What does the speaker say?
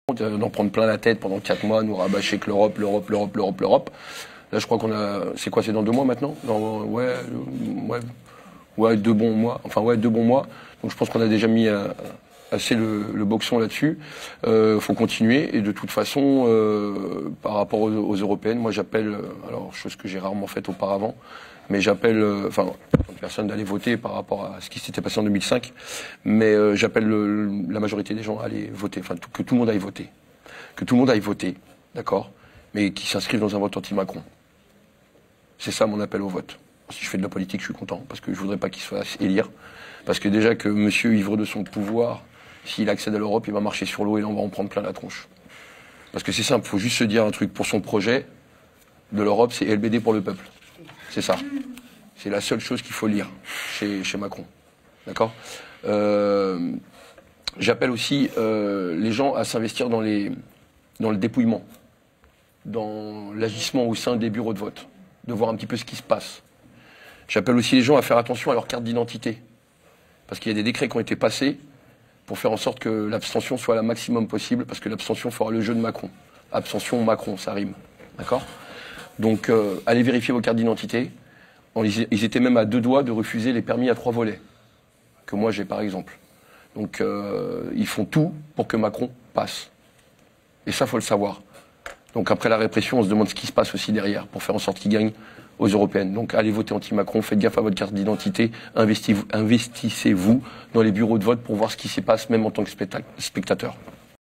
d'en prendre plein la tête pendant 4 mois, nous rabâcher que l'Europe. Là, je crois qu'on a... C'est quoi, c'est dans 2 mois maintenant? Ouais, 2 bons mois. Enfin, ouais, 2 bons mois. Donc je pense qu'on a déjà mis assez le boxon là-dessus. Faut continuer. Et de toute façon, par rapport aux européennes, moi j'appelle, alors chose que j'ai rarement faite auparavant, mais j'appelle, enfin, personne d'aller voter par rapport à ce qui s'était passé en 2005, mais j'appelle la majorité des gens à aller voter, enfin que tout le monde aille voter. Que tout le monde aille voter, d'accord? Mais qui s'inscrivent dans un vote anti-Macron. C'est ça mon appel au vote. Si je fais de la politique, je suis content, parce que je voudrais pas qu'il se fasse élire. Parce que déjà que monsieur, ivre de son pouvoir, s'il accède à l'Europe, il va marcher sur l'eau et là, on va en prendre plein la tronche. Parce que c'est simple, il faut juste se dire un truc. Pour son projet de l'Europe, c'est LBD pour le peuple. C'est ça. C'est la seule chose qu'il faut lire chez Macron. D'accord? J'appelle aussi les gens à s'investir dans le dépouillement, dans l'agissement au sein des bureaux de vote, de voir un petit peu ce qui se passe. J'appelle aussi les gens à faire attention à leur carte d'identité. Parce qu'il y a des décrets qui ont été passés pour faire en sorte que l'abstention soit le maximum possible, parce que l'abstention fera le jeu de Macron. Abstention, Macron, ça rime. D'accord? Donc, allez vérifier vos cartes d'identité. Ils étaient même à 2 doigts de refuser les permis à 3 volets, que moi j'ai par exemple. Donc, ils font tout pour que Macron passe. Et ça, faut le savoir. Donc, après la répression, on se demande ce qui se passe aussi derrière, pour faire en sorte qu'il gagne aux européennes. Donc allez voter anti-Macron, faites gaffe à votre carte d'identité, investissez-vous dans les bureaux de vote pour voir ce qui s'y passe, même en tant que spectateur.